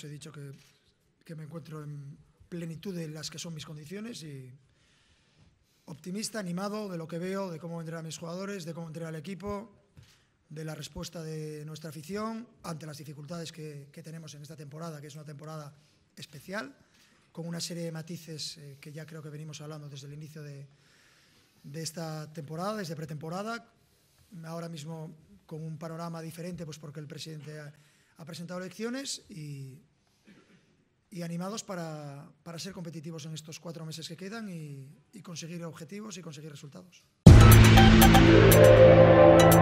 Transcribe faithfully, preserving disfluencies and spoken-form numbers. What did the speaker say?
os he dicho que, que me encuentro en plenitud de las que son mis condiciones y optimista, animado de lo que veo, de cómo vendrán mis jugadores, de cómo vendrá el equipo, de la respuesta de nuestra afición ante las dificultades que, que tenemos en esta temporada, que es una temporada especial, con una serie de matices eh, que ya creo que venimos hablando desde el inicio de, de esta temporada, desde pretemporada, ahora mismo con un panorama diferente, pues porque el presidente ha, ha presentado elecciones y, y animados para, para ser competitivos en estos cuatro meses que quedan y, y conseguir objetivos y conseguir resultados.